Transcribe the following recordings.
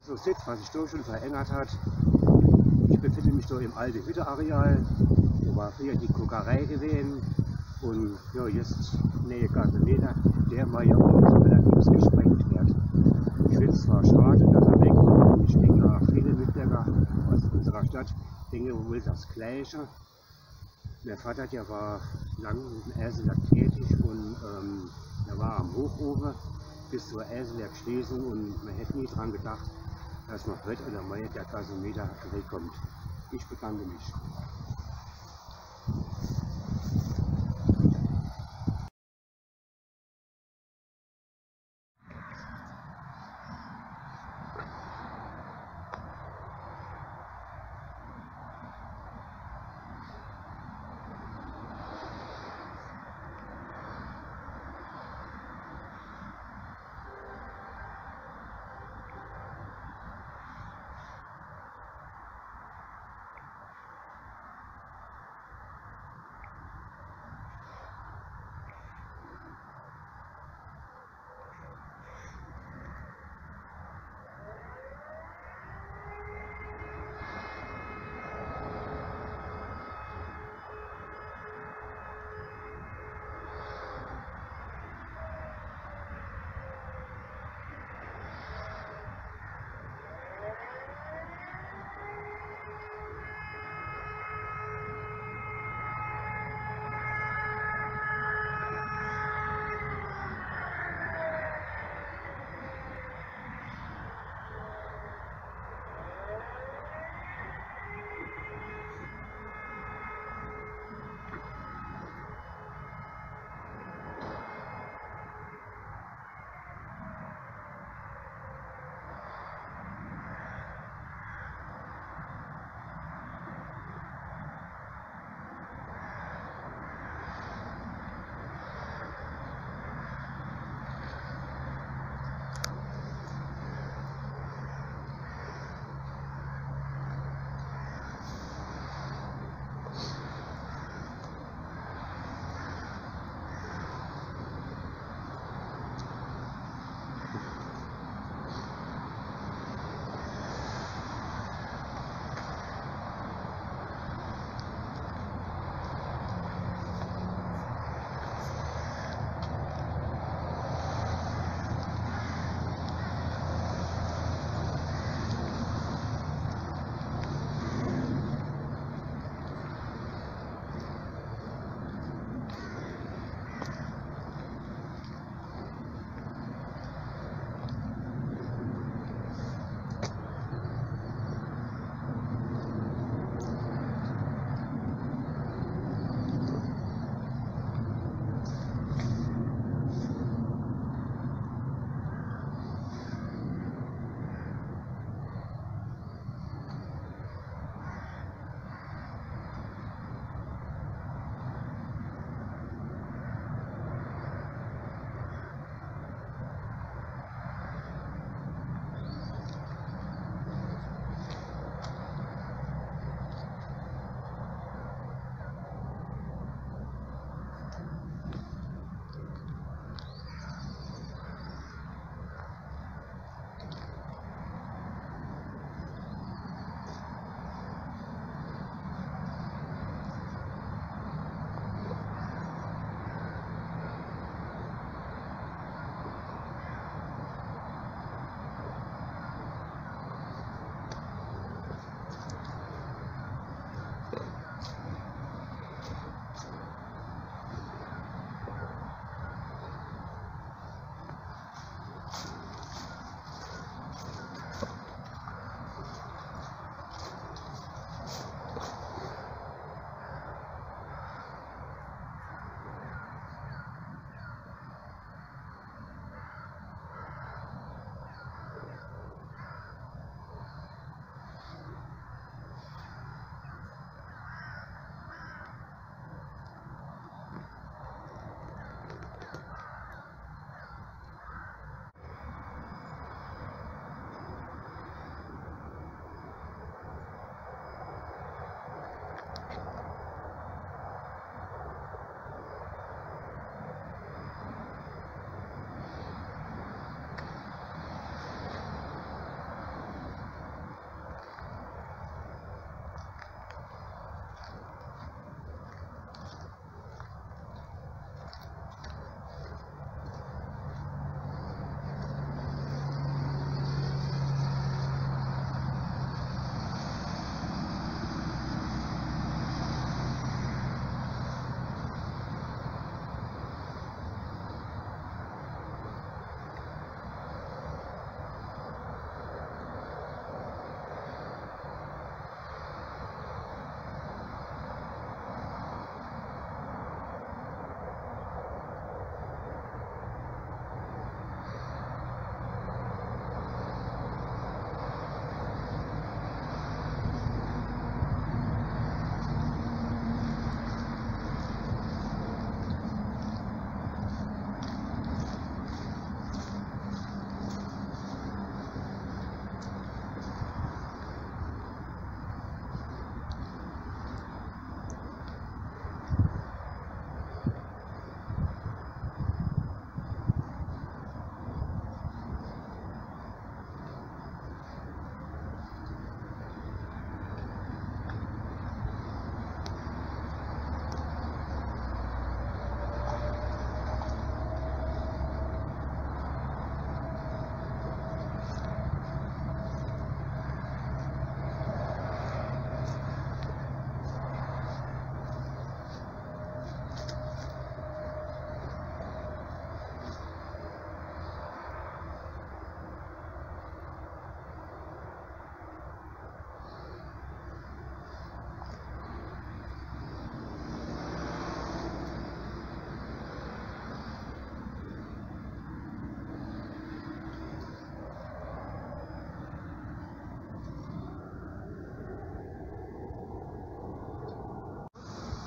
So seht, was sich da schon verändert hat. Ich befinde mich da im alten Hütteareal, wo war früher die Kokerei gewesen und ja, jetzt nähe Gasometer, der mal ja auch allerdings gesprengt wird. Ich finde es zwar schade, dass er wegkommt, und ich denke auch viele Mitbürger aus unserer Stadt denken wohl das Gleiche. Mein Vater, der war lange im Eisenwerk tätig und er war am Hochofen bis zur Eisenwerkschließung und man hätte nie daran gedacht, dass noch heute oder morgen der Gasometer wegkommt. Ich bedanke mich.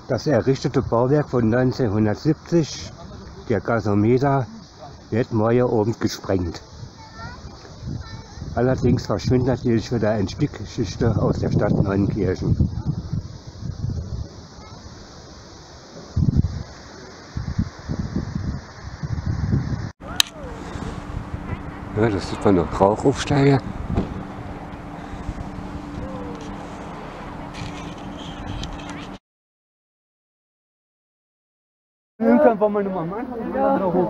Das errichtete Bauwerk von 1970, der Gasometer, wird morgen Abend gesprengt. Allerdings verschwindet natürlich wieder ein Stück Geschichte aus der Stadt Neuenkirchen. Ja, das sieht man noch Rauch aufsteigen. Irgendwann war meine Mama einfach wieder hoch.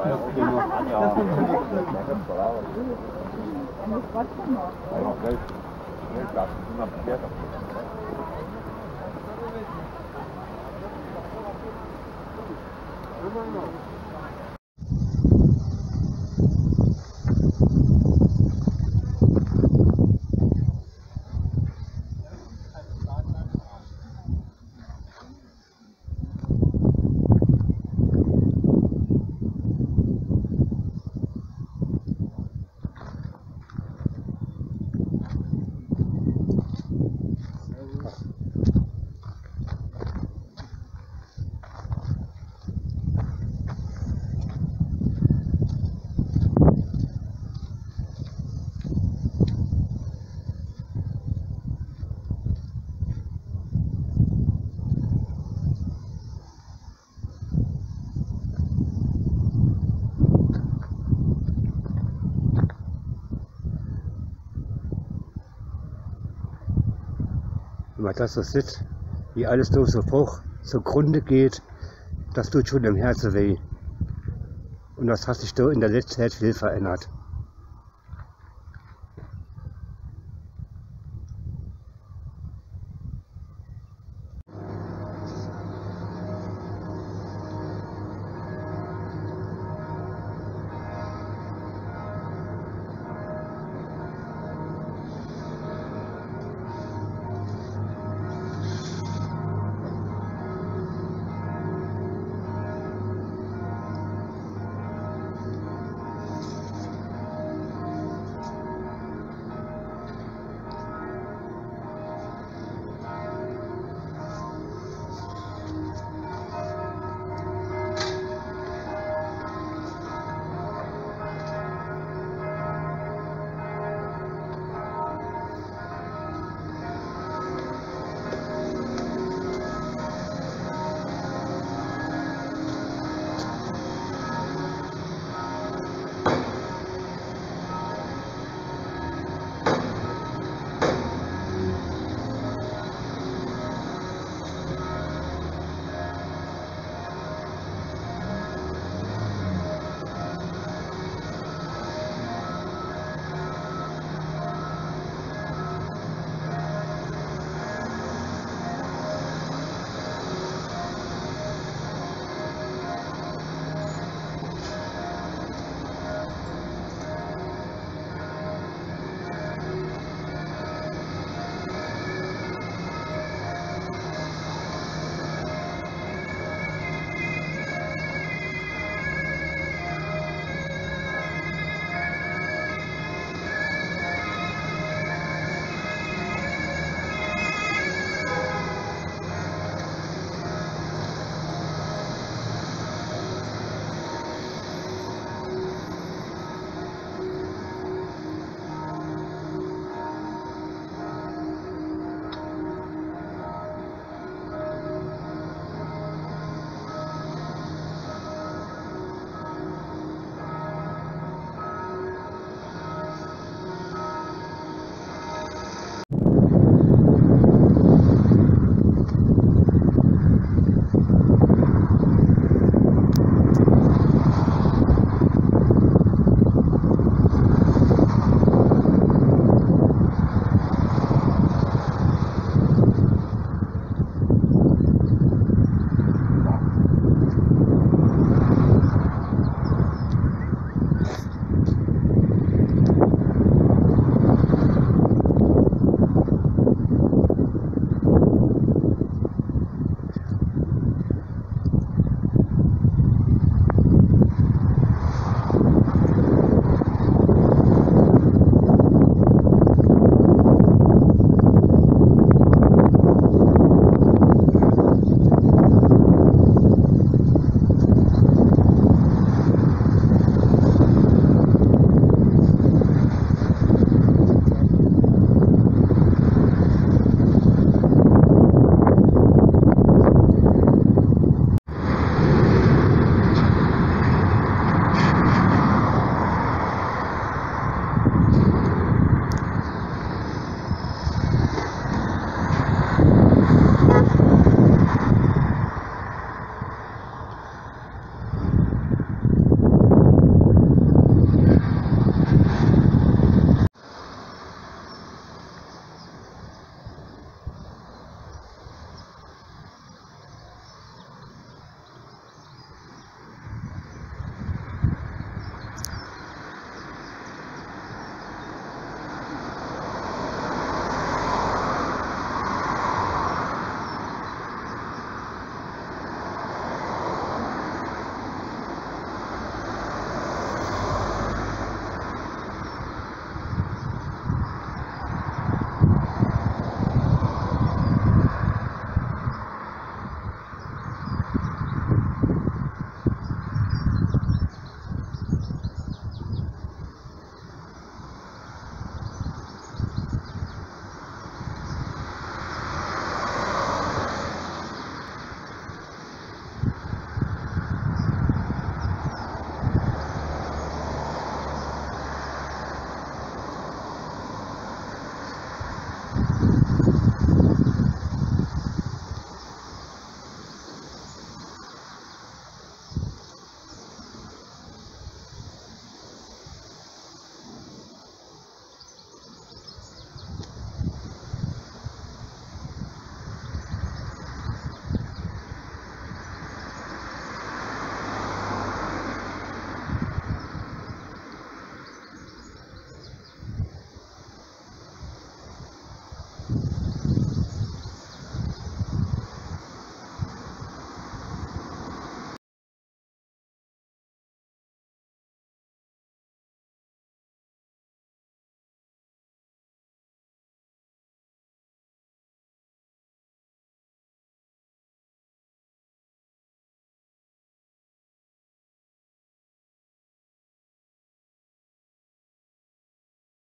Wenn man das so sieht, wie alles durch so Bruch zugrunde geht, das tut schon im Herzen weh. Und das hat sich da in der letzten Zeit viel verändert.